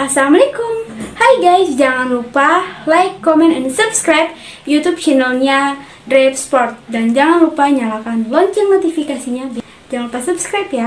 Assalamualaikum. Hai guys, jangan lupa like, comment, and subscribe YouTube channelnya Drive Sport. Dan jangan lupa nyalakan lonceng notifikasinya. Jangan lupa subscribe ya.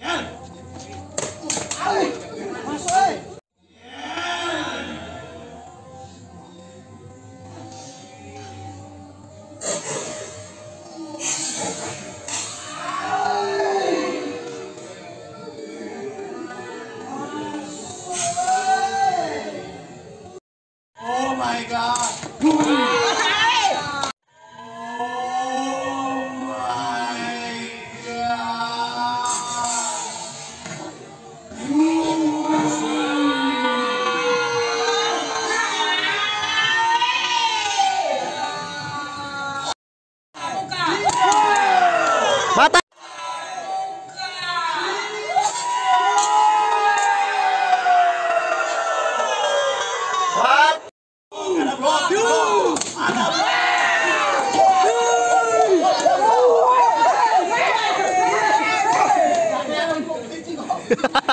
Oh my God! Mata. Ada